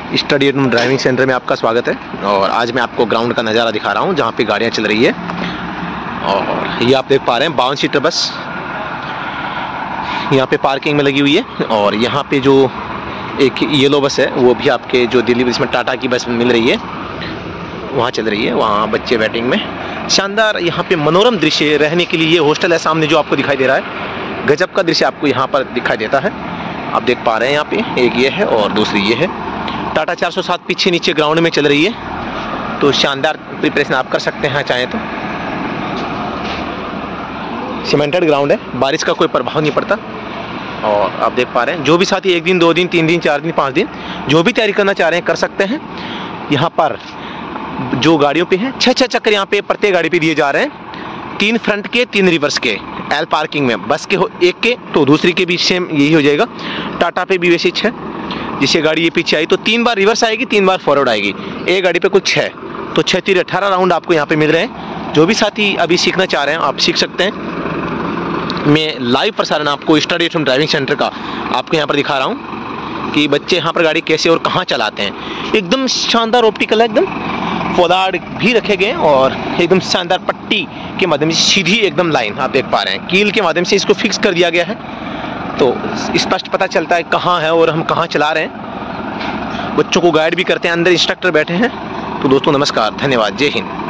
Study driving centre में आपका स्वागत है। और आज मैं आपको ग्राउंड का नज़ारा दिखा रहा हूँ जहाँ पे गाड़ियाँ चल रही है। और ये आप देख पा रहे हैं 52 सीटर बस यहाँ पे पार्किंग में लगी हुई है। और यहाँ पे जो एक येलो बस है वो भी आपके जो दिल्ली इसमें टाटा की बस मिल रही है वहाँ चल रही है, वहाँ बच्चे वेटिंग में। शानदार यहाँ पे मनोरम दृश्य रहने के लिए ये हॉस्टल है सामने जो आपको दिखाई दे रहा है। गजब का दृश्य आपको यहाँ पर दिखाई देता है, आप देख पा रहे हैं। यहाँ पे एक ये है और दूसरी ये है। टाटा 407 पीछे नीचे ग्राउंड में चल रही है, तो शानदार प्रिपरेशन आप कर सकते हैं चाहें तो। सीमेंटेड ग्राउंड है, बारिश का कोई प्रभाव नहीं पड़ता। और आप देख पा रहे हैं जो भी साथी 1 दिन 2 दिन 3 दिन 4 दिन 5 दिन जो भी तैयारी करना चाह रहे हैं कर सकते हैं। यहाँ पर जो गाड़ियों पे हैं 6-6 चक्कर यहाँ पे प्रत्येक गाड़ी पे दिए जा रहे हैं, 3 फ्रंट के 3 रिवर्स के। एल पार्किंग में बस के हो एक के तो दूसरी के भी सेम यही हो जाएगा। टाटा पे भी वैसे 6, जिससे गाड़ी ये पीछे आई तो 3 बार रिवर्स आएगी, 3 बार फॉरवर्ड आएगी। एक गाड़ी पे कुल 6, तो 6 3 18 राउंड आपको यहाँ पे मिल रहे हैं। जो भी साथी अभी सीखना चाह रहे हैं आप सीख सकते हैं। मैं लाइव प्रसारण आपको स्टडी ड्राइविंग सेंटर का आपको यहाँ पर दिखा रहा हूँ कि बच्चे यहाँ पर गाड़ी कैसे और कहाँ चलाते हैं। एकदम शानदार ऑप्टिकल है, एकदम पौधाड़ भी रखे गए और एकदम शानदार पट्टी के माध्यम से सीधी एकदम लाइन आप देख पा रहे हैं। कील के माध्यम से इसको फिक्स कर दिया गया है, तो स्पष्ट पता चलता है कहाँ है और हम कहाँ चला रहे हैं। बच्चों को गाइड भी करते हैं, अंदर इंस्ट्रक्टर बैठे हैं। तो दोस्तों नमस्कार, धन्यवाद, जय हिंद।